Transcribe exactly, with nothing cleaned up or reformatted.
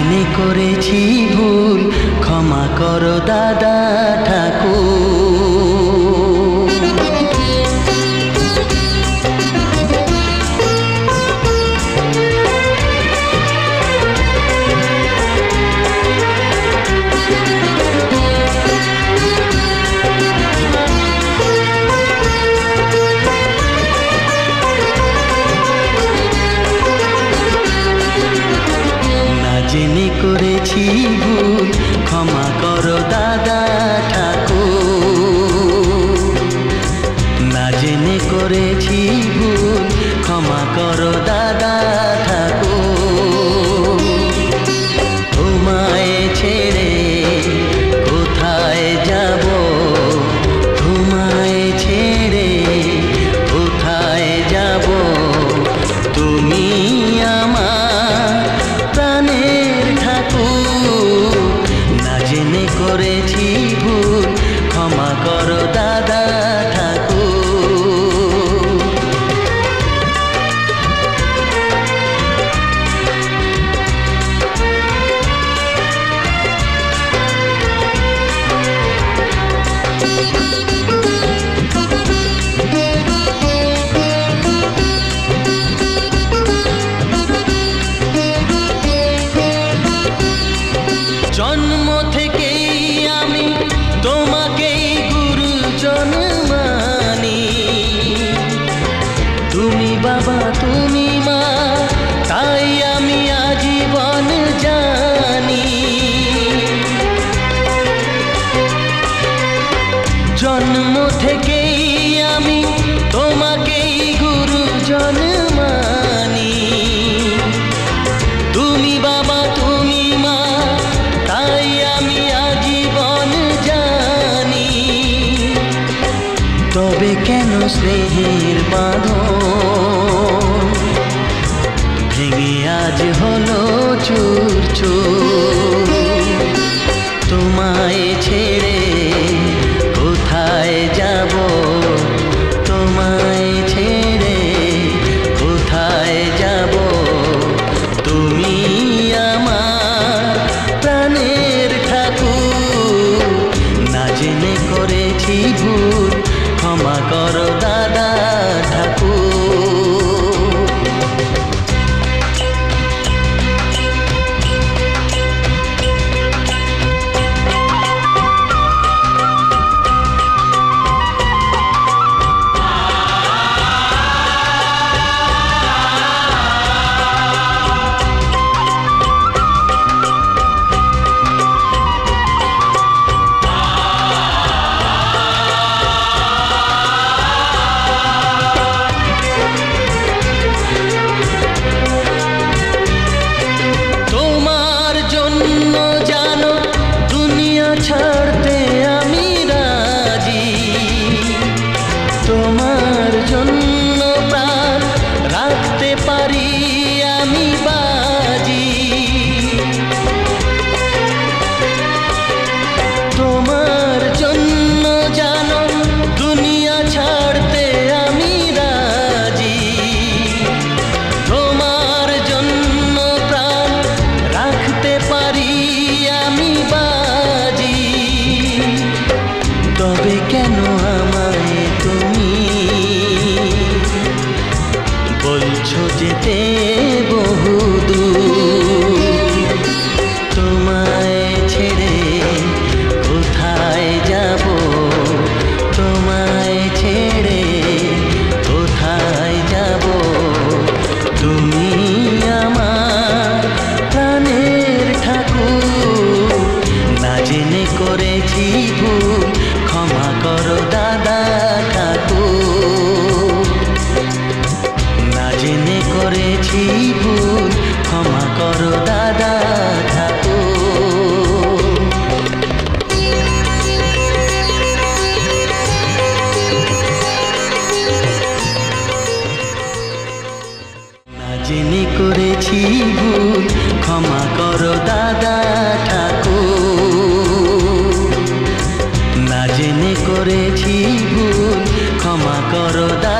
জেনে করেছি ভুল, ক্ষমা করো দাদা ঠাকুর। জেনে করেছি ভুল, ক্ষমা করো দাদা ঠাকুর। না জেনে করেছি ভুল, ক্ষমা করো দাদা ঠাকুর। তোমায় ছেড়ে কোথায় যাব, তোমায় ছেড়ে কোথায় যাব, তুমি আমার প্রাণের ঠাকুর। না জেনে করেছি ভুল, ক্ষমা করো দাদা ঠাকুর। জন্ম থেকেই আমি তোমাকেই গুরুজন মানি, তুমি বাবা তুমি মা, তাই আমি আজীবন জানি। জন্ম থেকেই আমি তোমাকেই গুরুজন মানি, তুমি বাবা তুমি মা, তাই আমি আজীবন জানি। তবে কেন স্নেহের বাঁধন ভেঙে আজ হলো চুর চুর। তোমায় ছেড়ে কোথায় যাব, তোমায় ছেড়ে কোথায় যাব, তুমি আমার প্রাণের ঠাকুর। না জেনে করেছি ভুল, ক্ষমা করো দাদা ঠাকুর। ছাড়তে আমি রাজি, তোমার জন্য প্রাণ রাখতে পারি আমি বাজি। তোমার জন্য জানো দুনিয়া ছাড়তে আমি রাজি, তোমার জন্য প্রাণ রাখতে পারি আমি বাজি। তবে কেন আমায় তুমি বলছো যেতে বহুদূর, তোমায় ছেড়ে কোথায় যাব, তোমায় ছেড়ে কোথায় যাব, তুমি আমার প্রাণের ঠাকুর। না জেনে করেছি ভুল, ক্ষমা করো দাদা ঠাকুর। না জেনে করেছি ভুল, ক্ষমা করো দাদা ঠাকুর। না জেনে করেছি ভুল, ক্ষমা করো দাদা ঠাকুর। না জেনে করেছি ভুল, ক্ষমা করো দাদা।